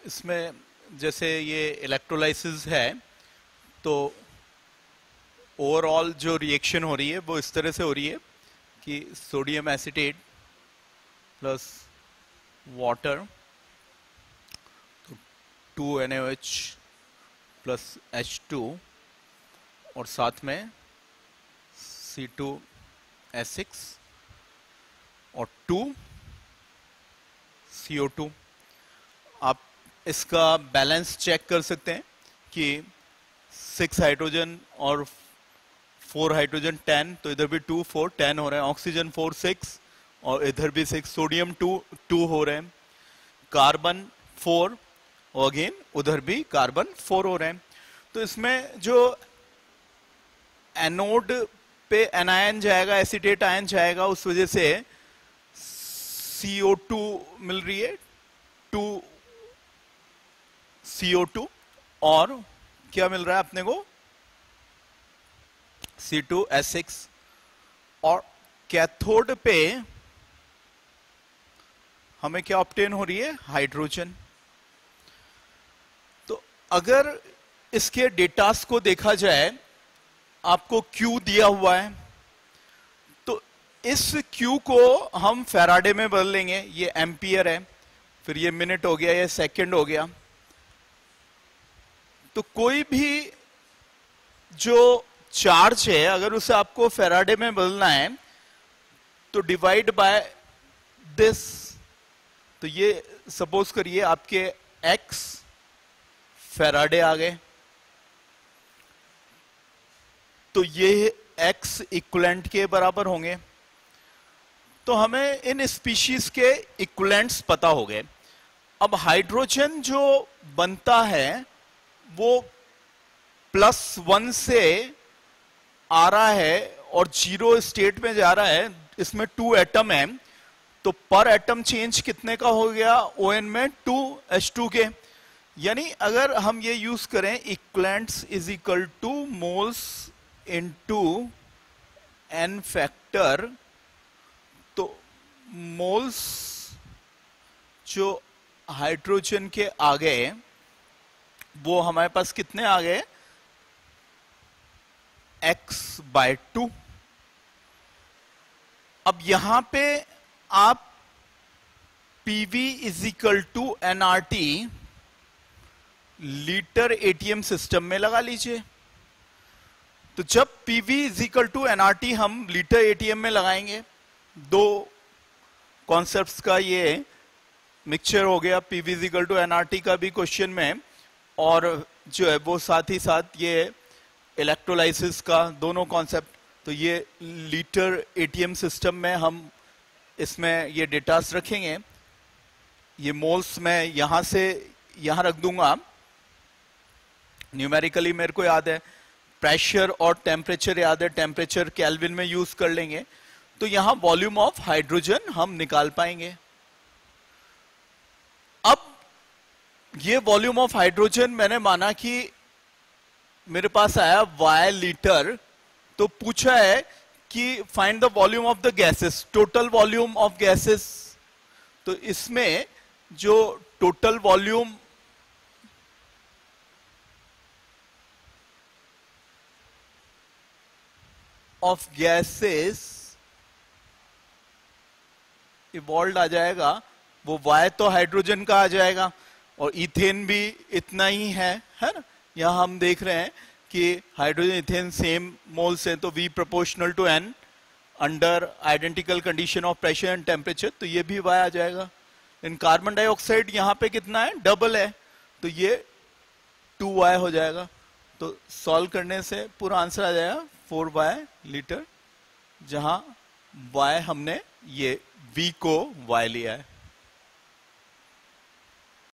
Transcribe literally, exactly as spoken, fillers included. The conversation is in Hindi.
इसमें जैसे ये इलेक्ट्रोलाइसिस है, तो ओवरऑल जो रिएक्शन हो रही है वो इस तरह से हो रही है कि सोडियम एसीटेट प्लस वाटर, तो two N O H plus H two, और साथ में सी टू एस सिक्स और टू सी ओ टू। आप इसका बैलेंस चेक कर सकते हैं कि सिक्स हाइड्रोजन और फोर हाइड्रोजन टेन, तो इधर भी टू फोर टेन हो रहे हैं, ऑक्सीजन फोर सिक्स और इधर भी सिक्स, सोडियम टू टू हो रहे हैं, कार्बन फोर और अगेन उधर भी कार्बन फोर हो रहे हैं। तो इसमें जो एनोड पे एनायन जाएगा, एसीटेट आयन जाएगा, उस वजह से सी ओ टू मिल रही है, टू सी ओ टू, और क्या मिल रहा है अपने को, सी टू एस सिक्स। और कैथोड पे हमें क्या ऑब्टेन हो रही है, हाइड्रोजन। तो अगर इसके डेटास को देखा जाए, आपको Q दिया हुआ है, तो इस Q को हम फैराडे में बदल लेंगे, ये एम्पियर है, फिर ये मिनट हो गया, ये सेकंड हो गया। तो कोई भी जो चार्ज है अगर उसे आपको फैराडे में बदलना है तो डिवाइड बाय दिस, तो ये सपोज करिए आपके x फैराडे आ गए, तो ये x इक्विवेलेंट के बराबर होंगे। तो हमें इन स्पीशीज के इक्विवेलेंट्स पता हो गए। अब हाइड्रोजन जो बनता है वो प्लस वन से आ रहा है और जीरो स्टेट में जा रहा है, इसमें टू एटम है, तो पर एटम चेंज कितने का हो गया ओ एन में, टू एच टू के। यानी अगर हम ये यूज करें equivalents is equal to moles into N factor, तो मोल्स जो हाइड्रोजन के आ गए वो हमारे पास कितने आ गए, x बाय टू। अब यहां पे आप Pv is equal to N R T litre ATM system में लगा लीजिए। तो जब Pv is equal to N R T हम लीटर एटीएम में लगाएंगे, दो कॉन्सेप्ट्स का ये मिक्सचर हो गया, Pv is equal to N R T का भी क्वेश्चन में, और जो है वो साथ ही साथ ये इलेक्ट्रोलाइसिस का दोनों कॉन्सेप्ट। तो ये लीटर एटीएम सिस्टम में हम इसमें ये डेटास रखेंगे। ये मोल्स में यहां से यहां रख दूंगा, न्यूमेरिकली मेरे को याद है, प्रेशर और टेम्परेचर याद है, टेम्परेचर केल्विन में यूज कर लेंगे, तो यहां वॉल्यूम ऑफ हाइड्रोजन हम निकाल पाएंगे। अब ये वॉल्यूम ऑफ हाइड्रोजन मैंने माना कि मेरे पास आया वाई लीटर, तो पूछा है कि find the volume of the gases, total volume of gases. तो इसमें जो total volume of gases evolve आ जाएगा, वो वाई तो हाइड्रोजन का आ जाएगा, और इथेन भी इतना ही है, है ना। यहां हम देख रहे हैं कि हाइड्रोजन इथेन सेम मोल्स हैं, तो V proportional to N under identical condition of pressure and temperature, तो ये भी Y आ जाएगा। इन कार्बन डाइऑक्साइड यहां पे कितना है, डबल है, तो ये टू वाई हो जाएगा। तो सॉल्व करने से पूरा आंसर आ जाएगा फोर वाई लीटर, जहां Y हमने ये V को Y लिया है।